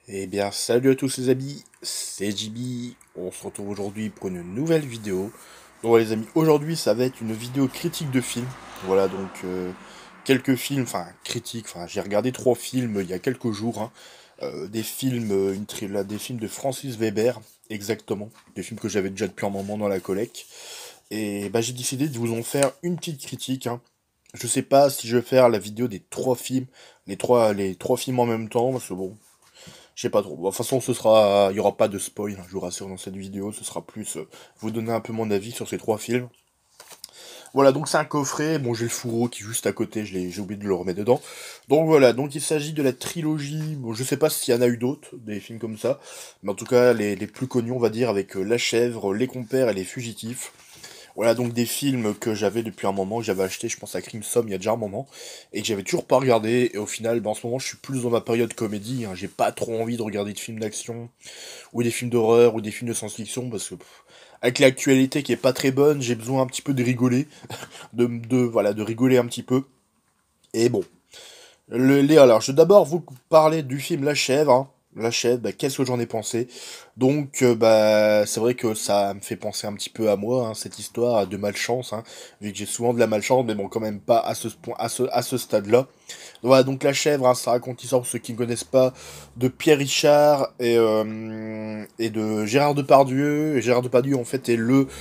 Eh bien, salut à tous les amis, c'est JB. On se retrouve aujourd'hui pour une nouvelle vidéo. Donc, les amis, aujourd'hui, ça va être une vidéo critique de films. Voilà, donc, quelques films, enfin, critiques. Enfin, j'ai regardé 3 films il y a quelques jours. Hein. Des films, des films de Francis Weber, exactement. Des films que j'avais déjà depuis un moment dans la collecte. Et bah, j'ai décidé de vous en faire une petite critique. Hein. Je sais pas si je vais faire la vidéo des 3 films, les trois films en même temps, parce que bon, je sais pas trop. Bon, de toute façon, il y aura pas de spoil, hein, je vous rassure dans cette vidéo. Ce sera plus vous donner un peu mon avis sur ces 3 films. Voilà, donc c'est un coffret. Bon, j'ai le fourreau qui est juste à côté. J'ai oublié de le remettre dedans. Donc voilà, donc il s'agit de la trilogie. Bon, je sais pas s'il y en a eu d'autres, des films comme ça. Mais en tout cas, les plus connus, on va dire, avec La Chèvre, Les Compères et Les Fugitifs. Voilà donc des films que j'avais depuis un moment, que j'avais acheté, je pense à Crimson il y a déjà un moment, et que j'avais toujours pas regardé, et au final, en ce moment, je suis plus dans ma période comédie, hein, j'ai pas trop envie de regarder de films d'action, ou des films d'horreur, ou des films de science-fiction, parce que, avec l'actualité qui est pas très bonne, j'ai besoin un petit peu de rigoler, voilà, de rigoler un petit peu, et bon. Alors, je vais d'abord vous parler du film La Chèvre, hein. La Chèvre, bah, qu'est-ce que j'en ai pensé? Donc, bah, c'est vrai que ça me fait penser un petit peu à moi, hein, cette histoire de malchance, hein, vu que j'ai souvent de la malchance, mais bon, quand même pas à ce point, à ce stade-là. Voilà, donc La Chèvre, hein, ça raconte l'histoire, pour ceux qui ne connaissent pas, de Pierre Richard et de Gérard Depardieu. Et Gérard Depardieu, en fait,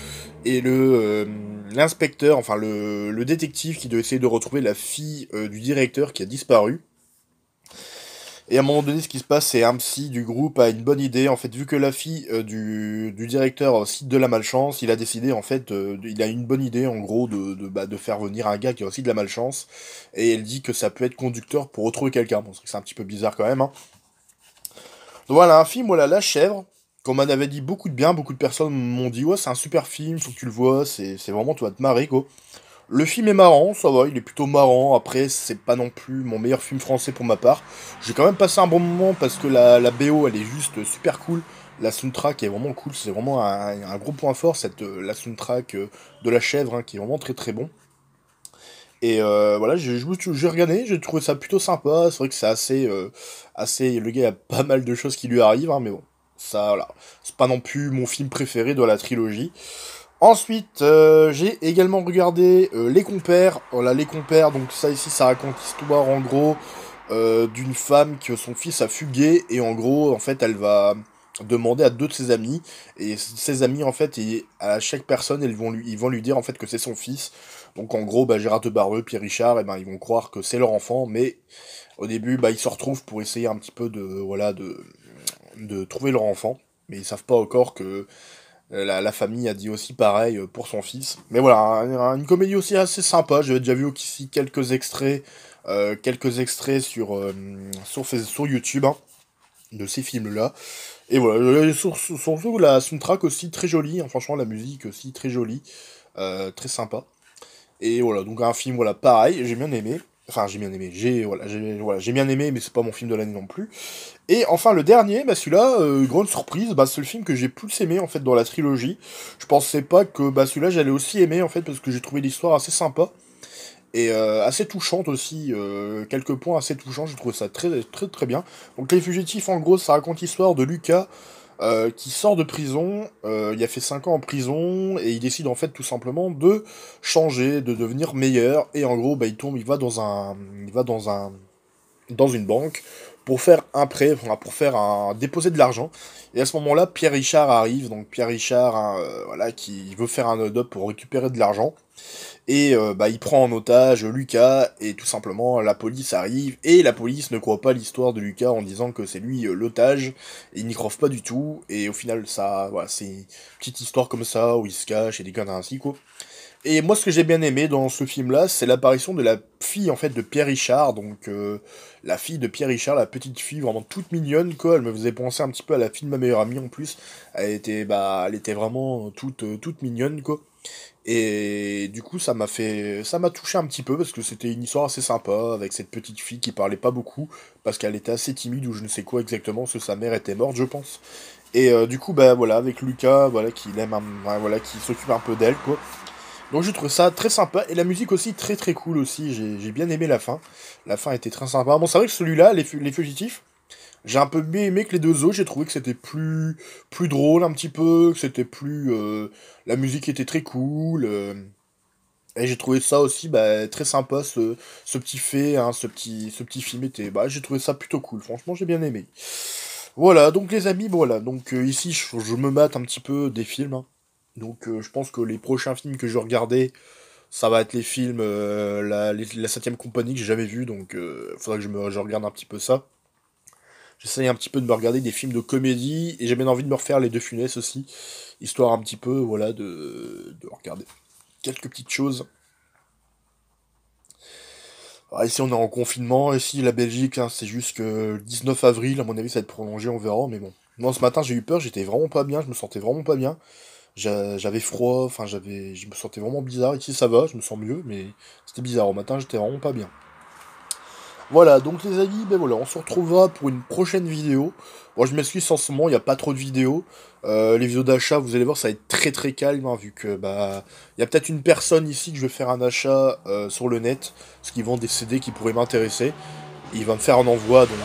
l'inspecteur, enfin le détective qui doit essayer de retrouver la fille du directeur qui a disparu. Et à un moment donné, ce qui se passe, c'est un psy du groupe a une bonne idée. En fait, vu que la fille du directeur cite de la malchance, il a décidé, en fait, il a une bonne idée, en gros, de faire venir un gars qui a aussi de la malchance. Et elle dit que ça peut être conducteur pour retrouver quelqu'un. Bon, c'est un petit peu bizarre quand même. Hein. Donc voilà, un film, voilà, La Chèvre. Qu'on m'en avait dit beaucoup de bien, beaucoup de personnes m'ont dit, ouais, c'est un super film, faut que tu le vois, c'est vraiment, tu vas te marrer, quoi. Le film est marrant, ça va, il est plutôt marrant. Après, c'est pas non plus mon meilleur film français pour ma part. J'ai quand même passé un bon moment parce que la BO, elle est juste super cool. La soundtrack est vraiment cool, c'est vraiment un gros point fort, la soundtrack de La Chèvre, hein, qui est vraiment très très bon. Et voilà, j'ai regardé, j'ai trouvé ça plutôt sympa. C'est vrai que c'est assez. Le gars, il y a pas mal de choses qui lui arrivent, hein, mais bon, ça, voilà. C'est pas non plus mon film préféré de la trilogie. Ensuite, j'ai également regardé Les Compères. Voilà, Les Compères, donc ça ici, ça raconte l'histoire en gros d'une femme que son fils a fugué et en gros, en fait, elle va demander à 2 de ses amis et ses amis en fait, à chaque personne, ils vont lui dire en fait que c'est son fils. Donc en gros, bah, Gérard Depardieu, Pierre Richard, et ben ils vont croire que c'est leur enfant, mais au début, bah, ils se retrouvent pour essayer un petit peu de trouver leur enfant, mais ils savent pas encore que la famille a dit aussi pareil pour son fils. Mais voilà, une comédie aussi assez sympa. J'avais déjà vu ici quelques extraits sur YouTube, hein, de ces films-là. Et voilà, surtout la soundtrack aussi très jolie, hein, franchement la musique aussi très jolie, très sympa. Et voilà, donc un film, voilà, pareil, j'ai bien aimé. Enfin, j'ai bien aimé, j'ai bien aimé, mais c'est pas mon film de l'année non plus. Et enfin, le dernier, bah celui-là, grande surprise, bah c'est le film que j'ai plus aimé, en fait, dans la trilogie. Je pensais pas que, bah celui-là, j'allais aussi aimer, en fait, parce que j'ai trouvé l'histoire assez sympa. Et assez touchante aussi, quelques points assez touchants, j'ai trouvé ça très très très bien. Donc Les Fugitifs, en gros, ça raconte l'histoire de Lucas, qui sort de prison, il a fait 5 ans en prison, et il décide en fait tout simplement de changer, de devenir meilleur, et en gros, bah, il va dans une banque pour faire un prêt, enfin, déposer de l'argent. Et à ce moment-là, Pierre Richard arrive, donc Pierre Richard, hein, voilà, qui veut faire un hold-up pour récupérer de l'argent. Et bah, il prend en otage Lucas, et tout simplement la police arrive, et la police ne croit pas l'histoire de Lucas en disant que c'est lui l'otage, et ils n'y croient pas du tout, et au final, ça, voilà, c'est une petite histoire comme ça, où il se cache, et des conneries ainsi, quoi. Et moi, ce que j'ai bien aimé dans ce film-là, c'est l'apparition de la fille, en fait, de Pierre Richard, donc la fille de Pierre Richard, la petite fille, vraiment toute mignonne, quoi, elle me faisait penser un petit peu à la fille de ma meilleure amie, en plus, elle était vraiment toute mignonne, quoi. Et du coup, ça m'a touché un petit peu parce que c'était une histoire assez sympa avec cette petite fille qui parlait pas beaucoup parce qu'elle était assez timide ou je ne sais quoi exactement parce que sa mère était morte, je pense. Et du coup, bah voilà, avec Lucas, voilà, qui l'aime, voilà, qui s'occupe un peu d'elle, quoi. Donc je trouve ça très sympa et la musique aussi très très cool aussi. J'ai bien aimé la fin. La fin était très sympa. Bon, c'est vrai que celui-là, les fugitifs. J'ai un peu mieux aimé que les deux autres, j'ai trouvé que c'était plus drôle un petit peu, que c'était plus... la musique était très cool, et j'ai trouvé ça aussi bah, très sympa, ce petit fait, hein, ce petit film était... Bah, j'ai trouvé ça plutôt cool, franchement j'ai bien aimé. Voilà, donc les amis, voilà, donc ici je me mate un petit peu des films, hein. Donc je pense que les prochains films que je vais regarder, ça va être les films, la 7ème compagnie que j'ai jamais vu, donc faudra que je regarde un petit peu ça. J'essaye un petit peu de me regarder des films de comédie, et j'ai bien envie de me refaire les Deux Funès aussi, histoire un petit peu, voilà, de regarder quelques petites choses. Ah, ici on est en confinement, ici la Belgique, hein, c'est juste que le 19 avril, à mon avis ça va être prolongé, on verra, mais bon. Moi ce matin j'ai eu peur, j'étais vraiment pas bien, je me sentais vraiment pas bien. J'avais froid, enfin je me sentais vraiment bizarre. Ici ça va, je me sens mieux, mais c'était bizarre. Au matin j'étais vraiment pas bien. Voilà, donc les amis, ben voilà, on se retrouvera pour une prochaine vidéo. Bon, je m'excuse en ce moment, il n'y a pas trop de vidéos. Les vidéos d'achat, vous allez voir, ça va être très très calme, hein, vu que bah il y a peut-être une personne ici que je vais faire un achat sur le net, parce qu'ils vendent des CD qui pourraient m'intéresser. Il va me faire un envoi, donc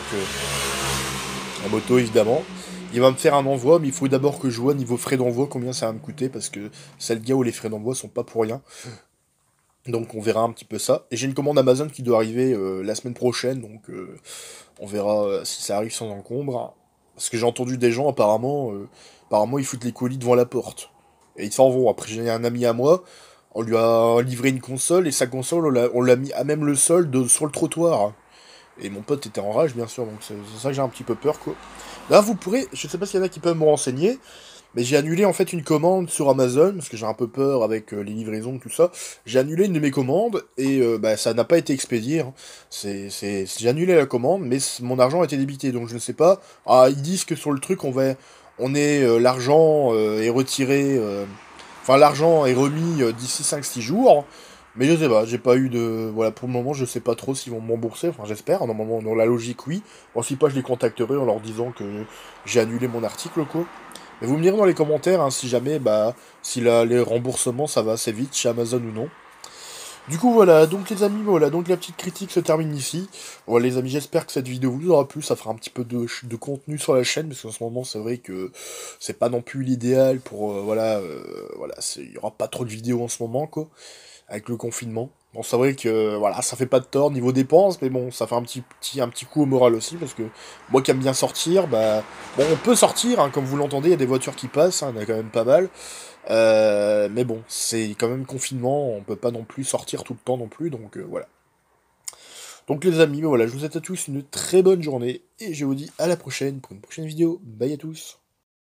la moto évidemment. Il va me faire un envoi, mais il faut d'abord que je vois niveau frais d'envoi combien ça va me coûter, parce que c'est le gars où les frais d'envoi sont pas pour rien. Donc on verra un petit peu ça. Et j'ai une commande Amazon qui doit arriver la semaine prochaine, donc on verra si ça arrive sans encombre. Parce que j'ai entendu des gens apparemment ils foutent les colis devant la porte. Et ils s'en vont. Après j'ai un ami à moi, on lui a livré une console, et sa console on l'a mis à même le sol sur le trottoir. Et mon pote était en rage bien sûr, donc c'est ça que j'ai un petit peu peur quoi. Là vous pourrez, je sais pas s'il y en a qui peuvent me renseigner, mais j'ai annulé en fait une commande sur Amazon, parce que j'ai un peu peur avec les livraisons, tout ça. J'ai annulé une de mes commandes, et bah, ça n'a pas été expédié, hein. J'ai annulé la commande, mais mon argent a été débité, donc je ne sais pas. Ah, ils disent que sur le truc, l'argent est retiré, enfin l'argent est remis d'ici 5-6 jours, mais je sais pas, j'ai pas eu de... Voilà, pour le moment, je sais pas trop s'ils vont me rembourser, enfin j'espère, normalement, dans la logique, oui. Bon, si pas, je les contacterai en leur disant que j'ai annulé mon article, quoi. Mais vous me direz dans les commentaires hein, si jamais, bah, si les remboursements ça va assez vite chez Amazon ou non. Du coup voilà, donc les amis, voilà, donc la petite critique se termine ici. Voilà les amis, j'espère que cette vidéo vous aura plu, ça fera un petit peu de contenu sur la chaîne, parce qu'en ce moment c'est vrai que c'est pas non plus l'idéal pour, voilà, il y aura pas trop de vidéos en ce moment, quoi, avec le confinement. Bon, c'est vrai que, voilà, ça fait pas de tort niveau dépenses, mais bon, ça fait un petit coup au moral aussi, parce que moi qui aime bien sortir, bah, bon, on peut sortir, hein, comme vous l'entendez, il y a des voitures qui passent, hein, il y en a quand même pas mal, mais bon, c'est quand même confinement, on peut pas non plus sortir tout le temps non plus, donc voilà. Donc les amis, voilà, je vous souhaite à tous une très bonne journée, et je vous dis à la prochaine pour une prochaine vidéo. Bye à tous.